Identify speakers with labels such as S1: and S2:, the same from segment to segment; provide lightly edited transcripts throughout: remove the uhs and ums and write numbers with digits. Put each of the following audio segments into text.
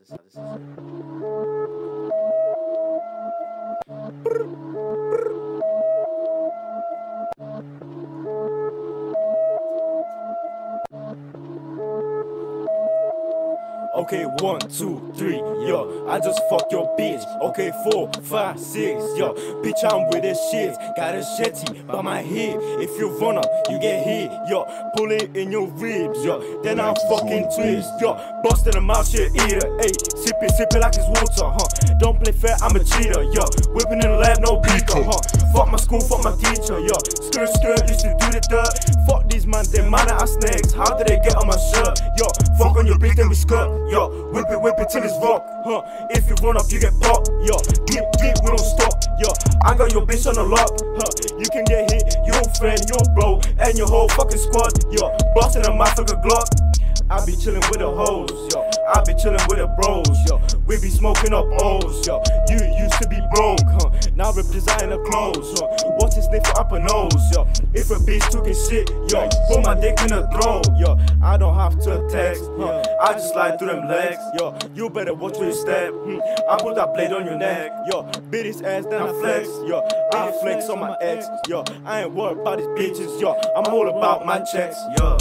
S1: Okay, 1, 2, 3, yo, I just fuck your bitch. Okay, 4, 5, 6, yo, bitch, I'm with this shit. Got a shetty by my hip. If you run up, you get hit, yo. Pull it in your ribs, yo. Then I'll fucking twist, yo. Bustin' him out, shit eater, ayy. Sippin' like it's water, huh? Don't play fair, I'm a cheater, yo. Whippin' in the lab, no beaker, huh? Fuck my school, fuck my teacher, yo. Skirt, used to do the dirt. Fuck these man, they mad at us snakes. How did they get on my shirt, yo? Fuck on your bitch, then we skirt, yo. Whip it till it's rock, huh? If you run up, you get popped, yo. Dip, we don't stop, yo. I got your bitch on the lock, huh? You can get hit, your friend, your bro, and your whole fucking squad, yo. Bustin' a mouth like a Glock. I be chillin' with the hoes, yo. I be chillin' with the bros, yo. We be smoking up O's, yo. You used to be broke, huh? Now rip designer clothes, huh? What's his sniffle up a nose, yo? If a bitch took his shit, yo, put my dick in the throat, yo. I don't have to text, huh? I just slide through them legs, yo. You better watch where you step, I put that blade on your neck, yo. Beat his ass, then I flex, yo. I flex on my ex, yo. I ain't worried about these bitches, yo. I'm all about my checks, yo.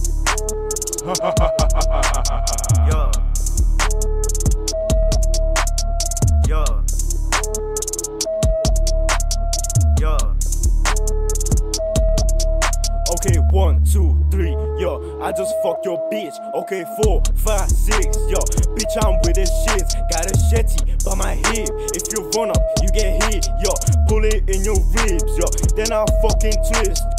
S1: Yo. Yo. Yo. Okay, 1, 2, 3, yo. I just fuck your bitch. Okay, 4, 5, 6, yo. Bitch, I'm with this shit. Got a shetty by my hip. If you run up, you get hit, yo. Pull it in your ribs, yo. Then I'll fucking twist,